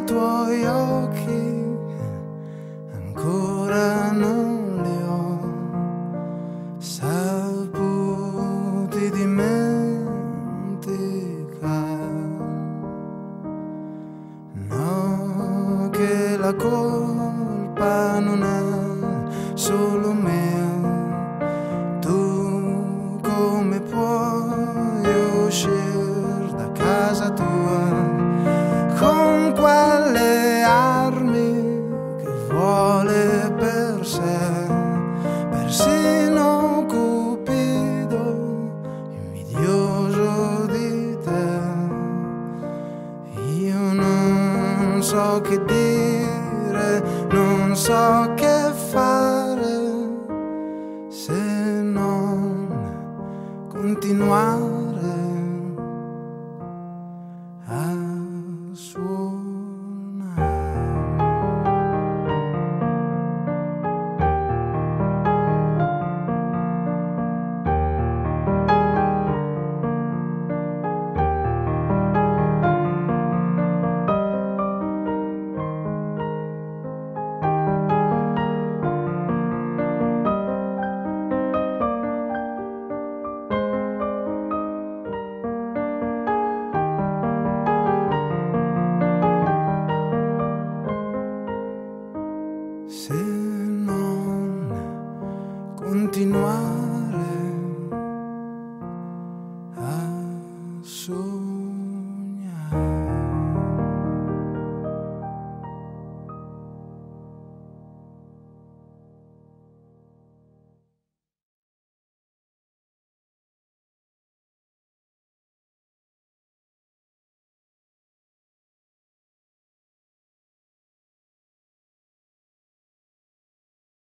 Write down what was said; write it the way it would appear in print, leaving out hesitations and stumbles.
i tuoi occhi ancora non li ho saputi dimenticare. No, che la colpa non è solo mia. Tu come puoi uscire da casa tua con quelle armi che vuole per sé? Persino Cupido, invidioso di te. Io non so che dire, non so che fare, se non continuare a suonare. Se non continuare